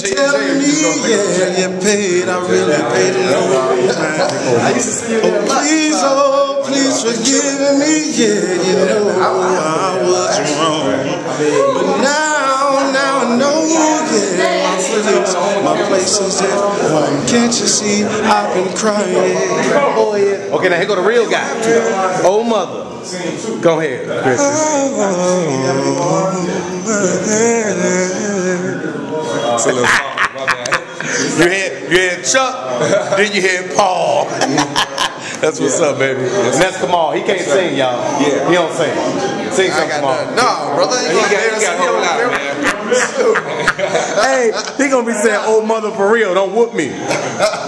telling me, yeah, you paid, I really paid it on. Oh, please forgive me, yeah, you know I was wrong. But now I know, yeah, my place is at home. Can't you see, I've been crying. Oh, yeah. Okay, now here go the real guy. Old mother. Go ahead, Chris. It's a little song, my bad. You had Chuck, then you had Paul. That's what's up, baby. And that's Kamal. He can't sing, y'all. Yeah. He don't sing. Sing something, Kamal. No, brother. He got whole lot, man. Hey, he gonna be saying old mother for real. Don't whoop me.